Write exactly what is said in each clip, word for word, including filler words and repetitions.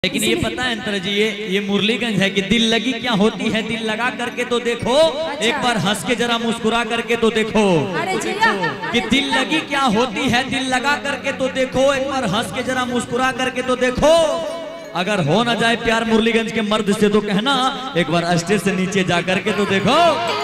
लेकिन ये पता है अंतर जी, ये ये मुरलीगंज है कि दिल लगी क्या होती है, दिल लगा करके तो देखो। अच्छा। एक बार हंस के जरा मुस्कुरा करके तो देखो। अरे कि दिल लगी क्या होती है, दिल लगा करके तो देखो। एक बार हंस के जरा मुस्कुरा करके तो देखो। अगर हो ना जाए प्यार मुरलीगंज के मर्द से तो कहना एक बार स्टेज से नीचे जा करके तो देखो।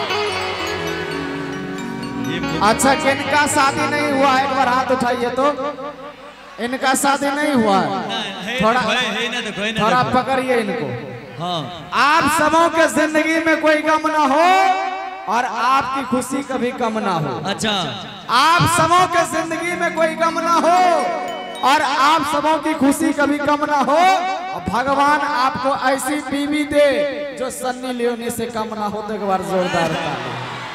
अच्छा, किनका शादी नहीं हुआ एक बार हाथ उठाइए तो। इनका शादी नहीं हुआ है, थोड़ा थोड़ा पकड़िए इनको। हाँ। आप सबों के जिंदगी में कोई गम ना हो और आपकी खुशी कभी कम ना हो। अच्छा। आप सबों के जिंदगी में कोई गम ना हो और आप सबों की खुशी कभी कम ना हो। भगवान आपको ऐसी बीवी दे जो सन्नी लियोनी से कम ना हो। तो एक बार जोरदार ताली।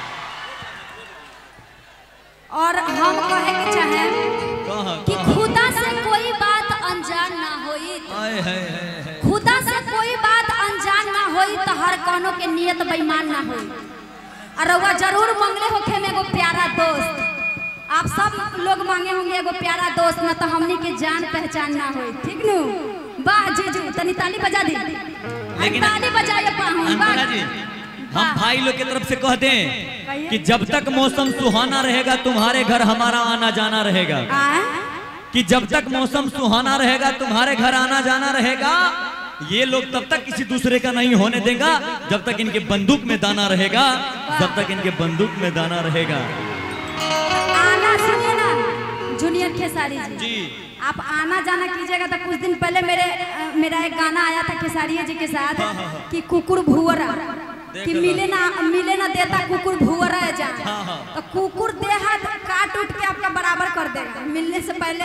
और हम कहे के चाहे कि खुदा से कोई बात अनजान ना होई। खुदा से कोई बात अनजान ना होई तो हर कोनो के नियत बेईमान ना होई। और वह जरूर मांगले होखे में एगो प्यारा दोस्त। आप सब लोग मांगे होंगे एगो प्यारा दोस्त, ना तो हमनी के जान पहचान ना होई। ठीक नु? वाह जीजू, तनी ताली बजा दी। लेकिन ताली बजाए पाऊं। हम भाई लोग की तरफ से कह दें कि जब तक मौसम सुहाना रहेगा तुम्हारे घर हमारा आना जाना रहेगा। कि जब तक मौसम सुहाना रहेगा तुम्हारे घर आना जाना रहेगा। ये लोग तब तक किसी दूसरे का नहीं होने देगा जब तक इनके बंदूक में दाना रहेगा। जब तक इनके बंदूक में दाना रहेगा। आना सुनिए ना जूनियर खेसारी जी, जी। आप आना जाना कीजिएगा तो कुछ दिन पहले मेरे मेरा एक गाना आया था खेसारी जी के साथ। हाँ, हाँ, हाँ। कि कुकुर भुवरा कि मिले ना मिले ना देता कुकुर भुवरा जा। हाँ, हाँ। तो कुकुर देहा काट उठ के आपका बराबर कर देगा मिलने से पहले।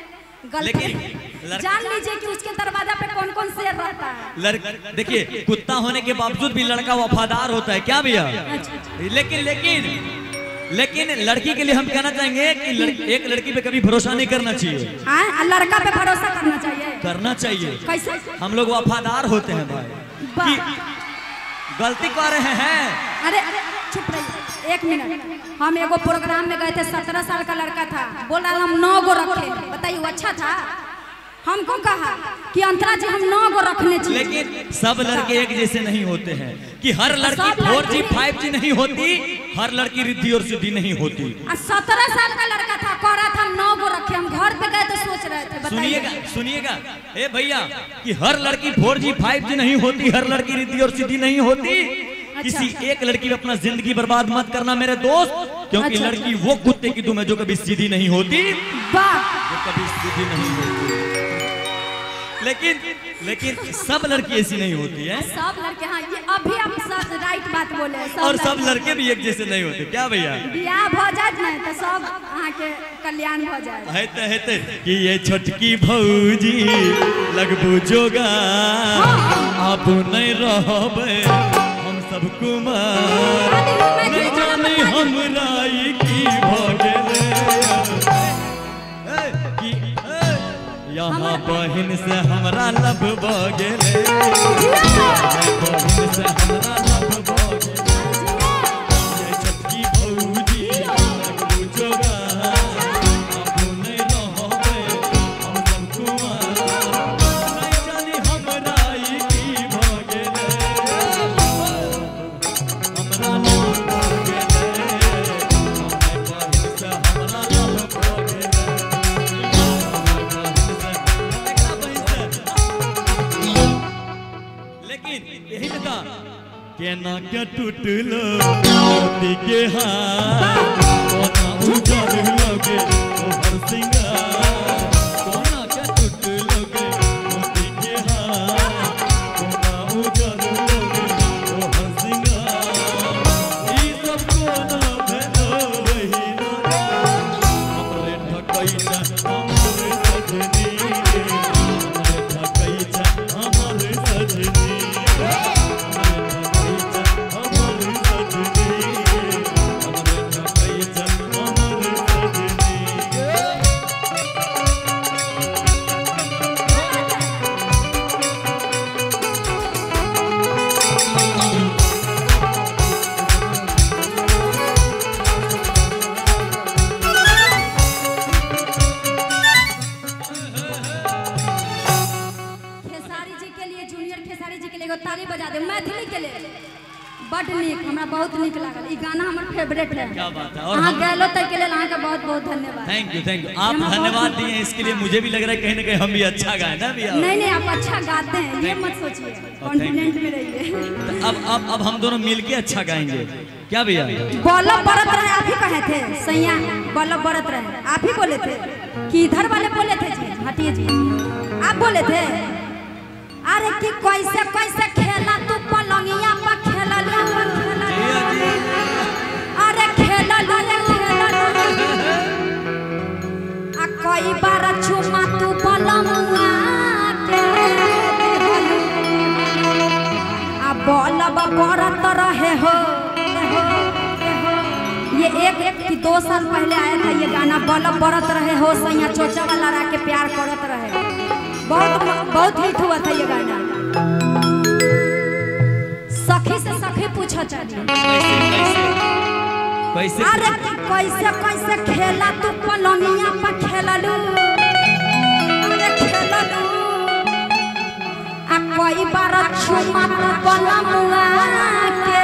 जान लीजिए कि उसके दरवाजा पे कौन कौन शेर रहता है। देखिए, कुत्ता होने के बावजूद भी लड़का वफादार होता है क्या भैया? लेकिन लेकिन लेकिन लड़की के लिए हम कहना चाहेंगे कि लड़की, एक लड़की पे कभी भरोसा नहीं करना चाहिए। हाँ, लड़का पे भरोसा करना चाहिए। करना चाहिए। कैसे? हम लोग वफादार होते हैं भाई। गलती कर रहे हैं। अरे अरे चुप रहिए एक मिनट। हम एगो प्रोग्राम में गए थे, सत्रह साल का लड़का था, बोल रहा हम नौ गो रखे। बताइए वो अच्छा था? हमको कहा कि अंतरा जी हम नौ गो रखने चाहिए। लेकिन सब लड़के एक जैसे नहीं होते हैं कि हर लड़की फोर जी फाइव जी नहीं होती, हर लड़की रिद्धि और सिद्धि नहीं होती। सत्रह साल का लड़का था, कह रहा था नौ गो रखे। हम घर पे गए तो सोच रहे थे। सुनिएगा सुनिएगा ए भैया कि हर लड़की फोर जी फाइव जी नहीं होती, हर लड़की रिद्धि और सिद्धि नहीं होती। अच्छा। किसी एक लड़की में अपना जिंदगी बर्बाद मत करना मेरे दोस्त, क्योंकि अच्छा। लड़की वो कुत्ते की दुम है जो कभी सीधी नहीं होती, जो कभी सीधी नहीं होती। लेकिन लेकिन सब लड़की ऐसी नहीं होती है। सब लड़के, हाँ ये अभी आप सब राइट बात बोले। सब और सब लड़के भी एक जैसे नहीं होते क्या भैया? बियाह हो जाए नहीं तो सब अहाँ के कल्याण हो जाए। हेते हेते कि ये छोटकी भौजी लगबू जोगा। आप नहीं रहबे हम सब कुमार, नहीं जाने हमरा की भगेले। यहाँ बहिन से हमरा लब बगेले, बहिन से हमरा लब बगेले। ये छोटकी भौजी लगबू जोगा, आप नहीं रहबे हम सब कुमार, नहीं जानी हमरा की भगेले। हमरा लब बगेले, बहिन से हमरा लब बगेले। यही लगा केना क्या टूटलो मोती के हाथ, कोना उजड़ लोगे तोहर सिंगार। कोना क्या टूटलोगे मोती के हाथ, कोना उजड़ लोगे तोहर सिंगार। ई सब कोना भेलो वही ना हमरे ठकैया हमरे सजनी, हमरे ठकैया हमरे सजनी। कि जूनियर खेसारी जी के लिए ताली बजा दे मैथिली के लिए बड़ नीक हमरा बहुत नीक लागल ई गाना हमर फेवरेट है। क्या बात है। और हां गेलो तक के लिए अहाँ का बहुत बहुत धन्यवाद। Thank you thank you. आप धन्यवाद दिए इसके लिए मुझे भी लग रहा है कहीं ना कहीं हम भी अच्छा गाए ना भैया। नहीं नहीं आप अच्छा गाते हैं ये मत सोचिए कॉन्फिडेंट में रहिए। अब अब अब हम दोनों मिलके अच्छा गाएंगे क्या भैया। बोलो बरत रहे आप ही कहे थे सैया बोलो बरत रहे आप ही बोले थे कि इधर वाले बोले थे जी हटिए जी आप बोले थे। अरे कि कैसे कैसे खेला तू पलंगिया पर खेला ला अरे खेला ला खेला आ कोई बार चुमा तू पलंगिया के आ बोलब बरत रहे हो। ये एक एक की दो साल पहले आया था ये गाना बोलब बरत रहे हो सैया चोचा वाला रा के प्यार करत रहे बहुत बहुत हिट हुआ था ये गाना। सखी से सखी पूछा चाहिए कैसे अरे कैसे कैसे खेला तू पलंगिया पर खेललू अरे खेललू आ कोई बार चुमा तू पलंगिया के।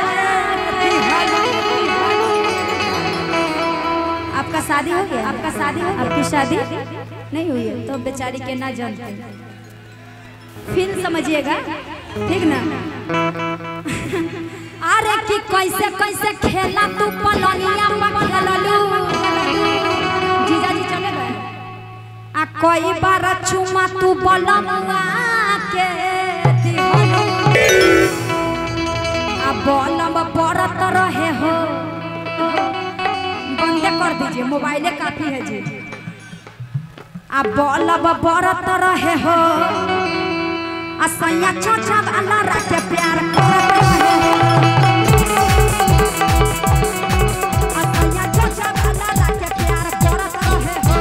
आपका शादी हो गया आपका शादी हो आपकी शादी नहीं हुई है तो बेचारी के ना जानते फिर समझिएगा ठीक ना। अरे कि कैसे कैसे खेला तू पलंगिया पर खेललू जीजा जी चले गए आ कोई बार चुमा तू पलंगिया के आ बोलम बरत रहे हो। बंदे कर दीजिए मोबाइले काफी है जी। आ बोलब बरत रहे हो आ सैया चोचा वाला रा के प्यार करत रहे हो आ सैया चोचा वाला रा के प्यार करत रहे हो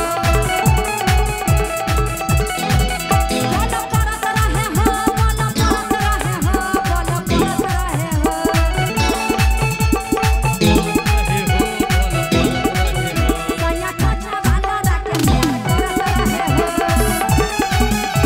बोलो करत रहे हो बोलो करत रहे हो बोलो करत रहे हो सैया चोचा वाला रा के प्यार करत रहे हो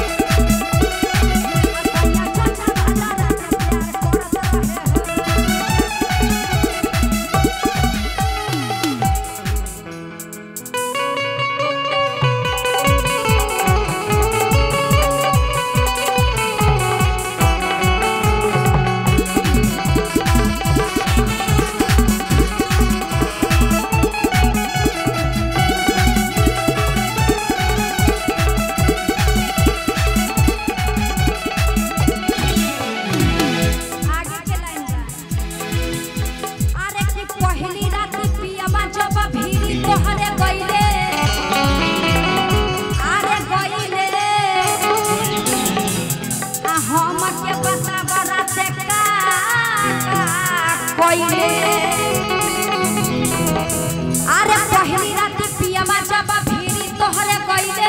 अरे पहली रात पियमा जब भीरी तोहरे गइले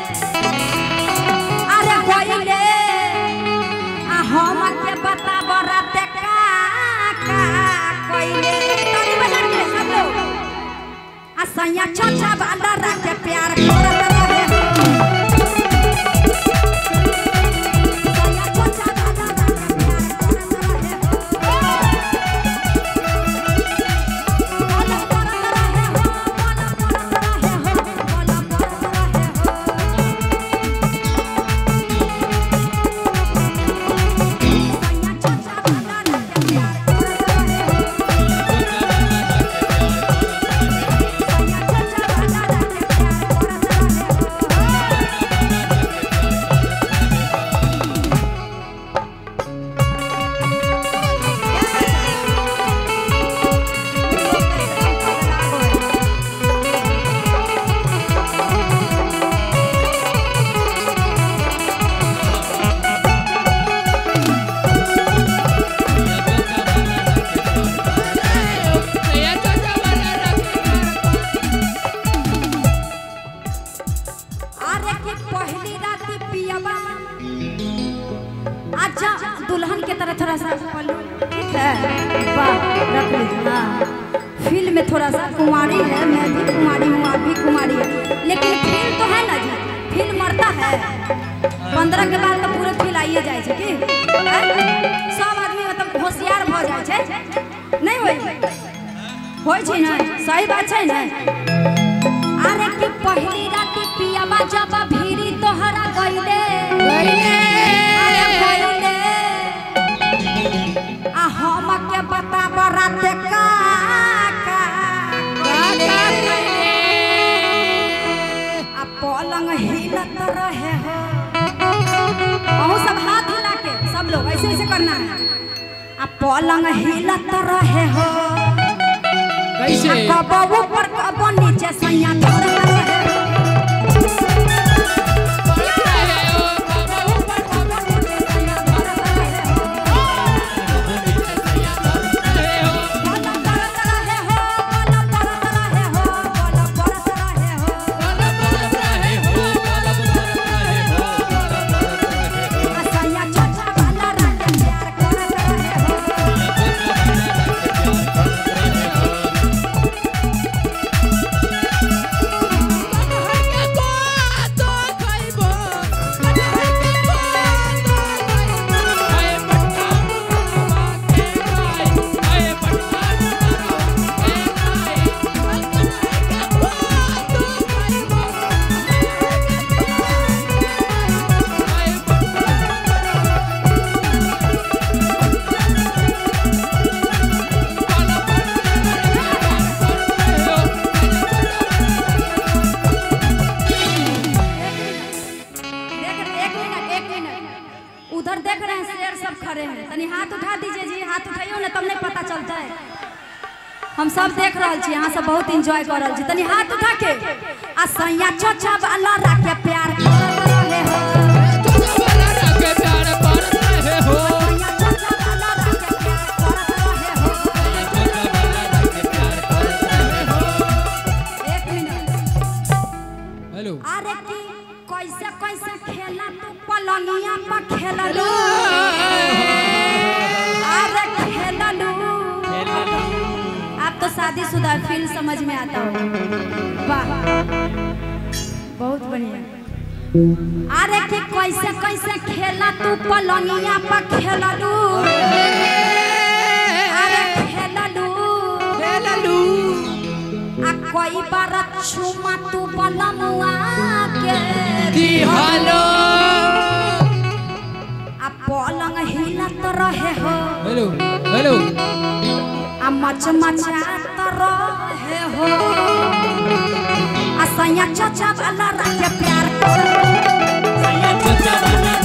अरे गइले आ हम के बताब रात का का कइले तनी बजा के सब लोग आ सैया चचा वाला रा के प्यार करत रहे हो दुल्हन के तरह थोड़ा सा पल्लू ठीक है वाह रख लीजिए। हाँ फील में थोड़ा सा कुमारी है मैं भी कुमारी हूँ आप भी कुमारी है लेकिन फील तो है ना जी फील मरता है पंद्रह के बाद तो पूरे फील आइए जाए कि होय छै ना सही बात छै ना अरे कि पहली रात पियाबा जब भीरी तोहरा गइले गइले अरे गइले आ हम के बताब रात का का गइले आ पलंग हिलत रहे हो और सब हाथ हिला के सब लोग ऐसे ऐसे करना है आ पलंग हिलत रहे हो कैसे कब ऊपर कब नीचे सैया धर रहे हो उधर देख रहे हैं शेर सब खड़े हैं तनी हाथ उठा दीजिए जी हाथ उठाइयो ना तब नहीं पता चलता है हम सब देख रहल छी यहाँ सब बहुत एंजॉय कर रहल छी तनी हाथ उठा के आ सैया चोचा वाला राखे प्यार कर रहे हो चोचा वाला राखे प्यार कर रहे हो सैया चोचा वाला राखे प्यार कर रहे हो चोचा वाला राखे प्यार कर रहे हो एक मिनट हेलो अरे की कैसे कैसे खेला तू पलंगिया पर खेललू अरे खेललू आप तो शादीशुदा फील समझ में आता हो वाह बहुत बढ़िया अरे कि कैसे कैसे खेला तू पलंगिया पर खेललू अरे खेललू खेललू आ कोई बार छुमा तू बलमुआ के दिहलो आ पलंग हिलत रहे हो हेलो हेलो आ मच मचात रहे हो आ सैया चचा वाला राखे प्यार कर सैया चचा वाला